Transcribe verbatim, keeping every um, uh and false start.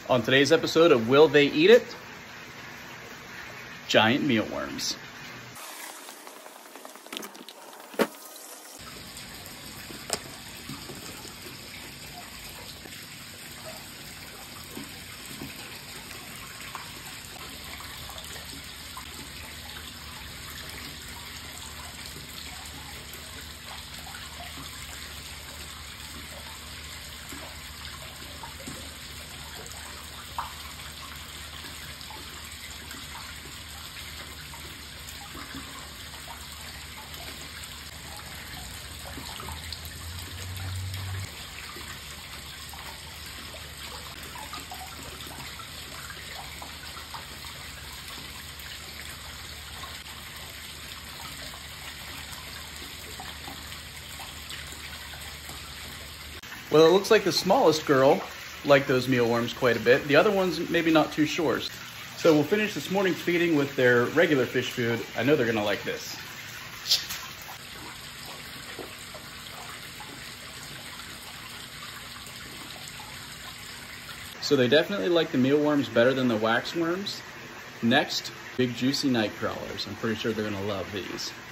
On today's episode of Will They Eat It? Giant mealworms. Well, it looks like the smallest girl liked those mealworms quite a bit. The other ones, maybe not too sure. So we'll finish this morning's feeding with their regular fish food. I know they're gonna like this. So they definitely like the mealworms better than the waxworms. Next, big juicy night crawlers. I'm pretty sure they're gonna love these.